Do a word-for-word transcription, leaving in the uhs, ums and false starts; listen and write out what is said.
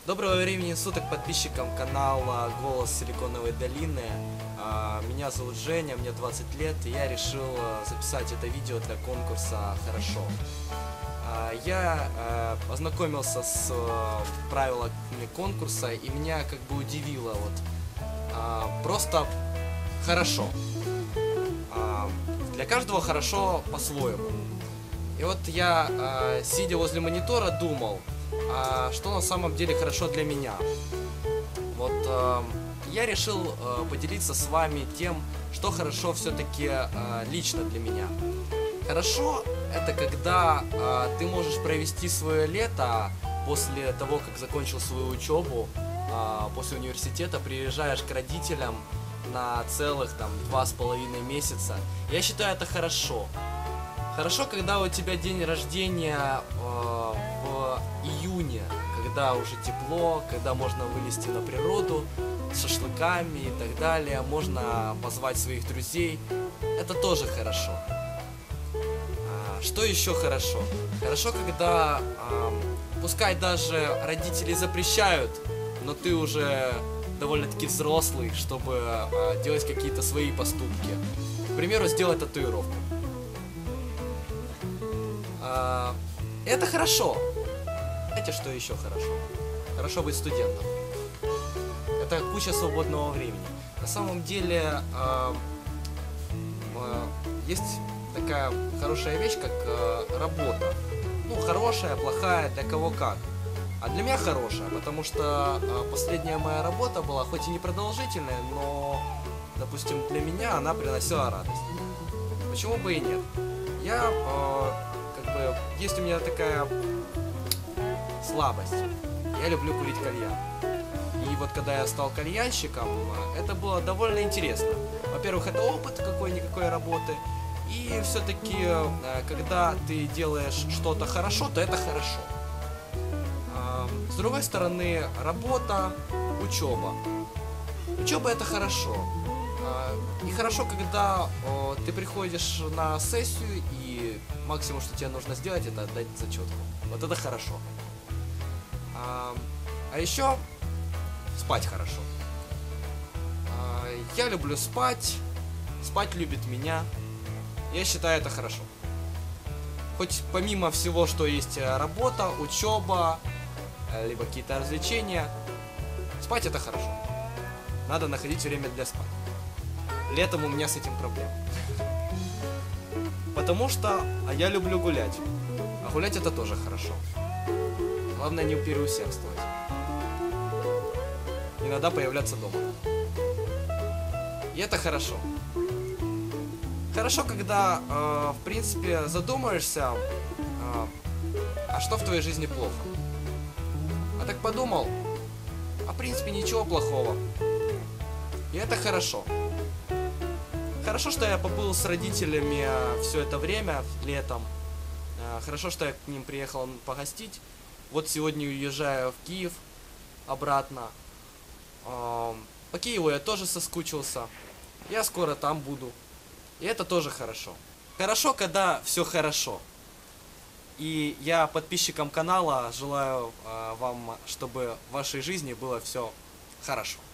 Доброго времени суток подписчикам канала Голос Силиконовой долины. Меня зовут Женя, мне двадцать лет, и я решил записать это видео для конкурса «Хорошо». Я ознакомился с правилами конкурса, и меня как бы удивило вот просто хорошо. Для каждого хорошо по-своему. И вот я, сидя возле монитора, думал, а что на самом деле хорошо для меня. Вот э, я решил э, поделиться с вами тем, что хорошо все-таки э, лично для меня. Хорошо это когда э, ты можешь провести свое лето после того, как закончил свою учебу, э, после университета, приезжаешь к родителям на целых там два с половиной месяца. Я считаю, это хорошо. Хорошо, когда у тебя день рождения э, в июне, когда уже тепло, когда можно вылезти на природу с шашлыками и так далее, можно позвать своих друзей. Это тоже хорошо. А, что еще хорошо? Хорошо, когда, э, пускай даже родители запрещают, но ты уже довольно-таки взрослый, чтобы э, делать какие-то свои поступки. К примеру, сделать татуировку. Это хорошо. Знаете, что еще хорошо? Хорошо быть студентом. Это куча свободного времени. На самом деле э, э, есть такая хорошая вещь, как э, работа. Ну, хорошая, плохая, для кого как. А для меня хорошая, потому что э, последняя моя работа была хоть и не продолжительная, но, допустим, для меня она приносила радость. Почему бы и нет? Я... Э, Есть у меня такая слабость. Я люблю курить кальян. И вот когда я стал кальянщиком, это было довольно интересно. Во-первых, это опыт какой-никакой работы. И все-таки, когда ты делаешь что-то хорошо, то это хорошо. С другой стороны, работа, учеба. Учеба это хорошо. И хорошо, когда ты приходишь на сессию и максимум, что тебе нужно сделать, это отдать зачетку. Вот это хорошо. А, а еще спать хорошо. А, я люблю спать. Спать любит меня. Я считаю, это хорошо. Хоть помимо всего, что есть работа, учеба, либо какие-то развлечения, спать это хорошо. Надо находить время для спать. Летом у меня с этим проблем. Потому что а я люблю гулять. А гулять это тоже хорошо. Главное не переусердствовать. Иногда появляться дома. И это хорошо. Хорошо, когда, э, в принципе, задумаешься, э, а что в твоей жизни плохо. А так подумал, а в принципе ничего плохого. И это хорошо. Хорошо, что я побыл с родителями все это время, летом. Хорошо, что я к ним приехал погостить. Вот сегодня уезжаю в Киев обратно. По Киеву я тоже соскучился. Я скоро там буду. И это тоже хорошо. Хорошо, когда все хорошо. И я подписчикам канала желаю вам, чтобы в вашей жизни было все хорошо.